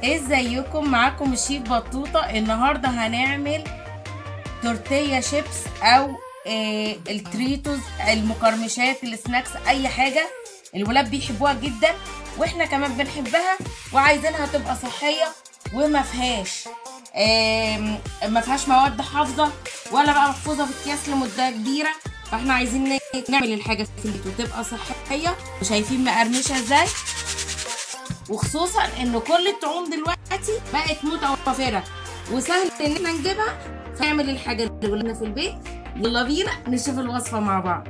ازيكم؟ معاكم الشيف بطوطة. النهاردة هنعمل تورتية شيبس او التريتوز، المقرمشات، السناكس، اي حاجة الولاد بيحبوها جدا واحنا كمان بنحبها وعايزينها تبقى صحية وما فيهاش مواد حافظة ولا بقى محفوظة في اكياس لمدة كبيرة. فاحنا عايزين نعمل الحاجة في البيت وتبقى صحية. وشايفين مقرمشة ازاي، وخصوصا ان كل الطعوم دلوقتي بقت متوفره وسهل ان احنا نجيبها، فنعمل الحاجه اللي ولادنا في البيت. يلا بينا نشوف الوصفه مع بعض.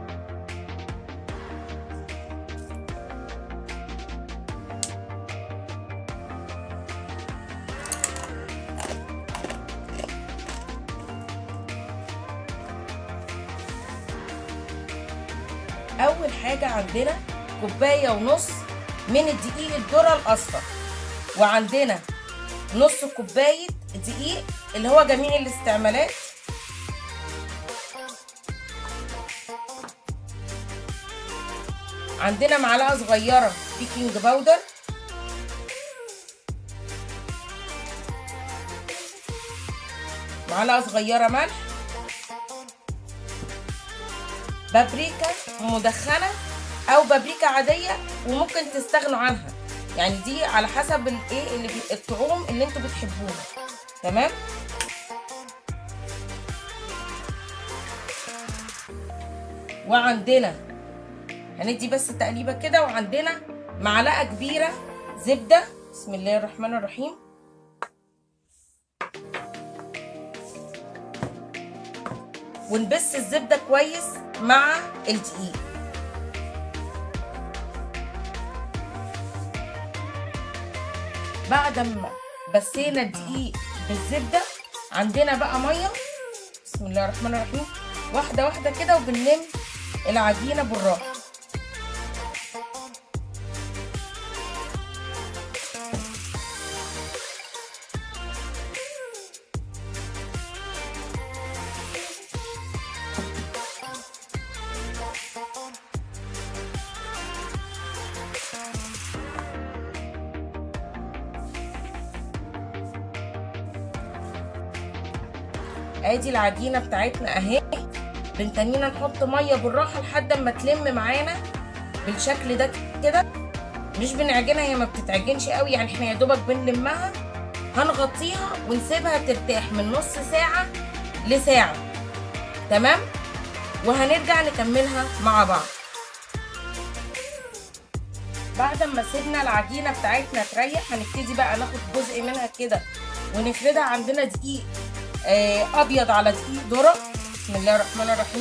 اول حاجه عندنا كوبايه ونص من الدقيق الذره الاصفر، وعندنا نص كوبايه دقيق اللي هو جميع الاستعمالات، عندنا معلقه صغيره بيكنج باودر، معلقه صغيره ملح، بابريكا مدخنه او بابريكا عاديه وممكن تستغنوا عنها، يعني دي على حسب الايه اللي الطعوم اللي انتوا بتحبوها. تمام. وعندنا هندي بس تقليبه كده، وعندنا معلقه كبيره زبده. بسم الله الرحمن الرحيم. ونبس الزبده كويس مع الدقيق. بعد ما بسينا الدقيق بالزبده عندنا بقى ميه. بسم الله الرحمن الرحيم. واحده واحده كده وبنلم العجينه بالراحه. ادي العجينه بتاعتنا اهي. بنتنينا نحط ميه بالراحه لحد ما تلم معانا بالشكل ده كده. مش بنعجنها، هي ما بتتعجنش قوي، يعني احنا يا دوبك بنلمها. هنغطيها ونسيبها ترتاح من نص ساعه لساعه. تمام. وهنرجع نكملها مع بعض. بعد ما سيبنا العجينه بتاعتنا تريح هنبتدي بقى ناخد جزء منها كده ونفردها. عندنا دقيق ابيض على دقيق ذره. بسم الله الرحمن الرحيم.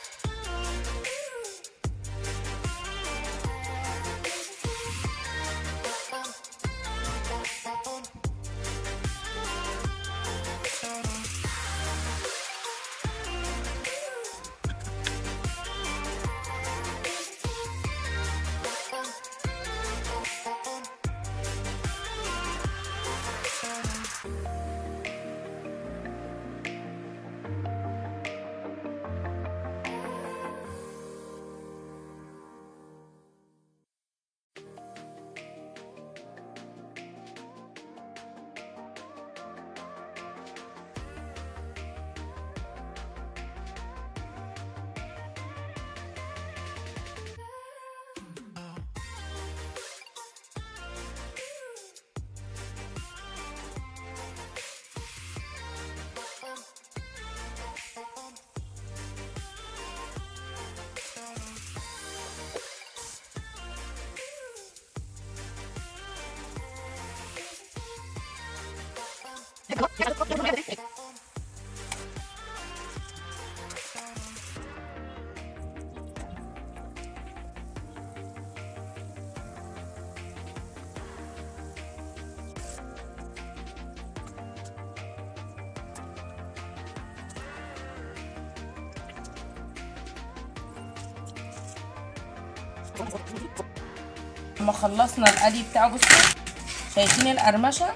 لما خلصنا القلي بتاعه، بصوا شايفين القرمشه،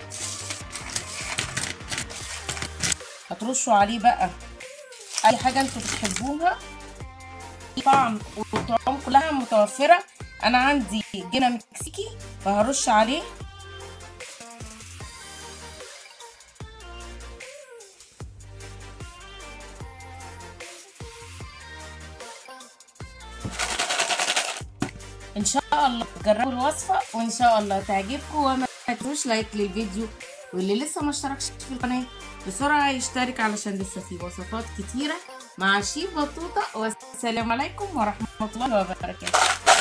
هترشوا عليه بقى اي حاجه انتوا بتحبوها. طعم والطعوم كلها متوفره. انا عندي جبنه مكسيكي فهرش عليه ان شاء الله تجربوا الوصفه وان شاء الله تعجبكم، وما تنسوش لايك للفيديو، واللي لسه ما اشتركش في القناه بسرعه يشترك علشان لسه في وصفات كتيره مع شيف بطوطه. والسلام عليكم ورحمه الله وبركاته.